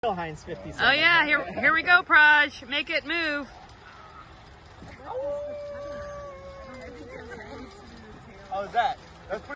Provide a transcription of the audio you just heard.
Heinz 57. Oh yeah, here we go, Praj. Make it move. How was that? That's pretty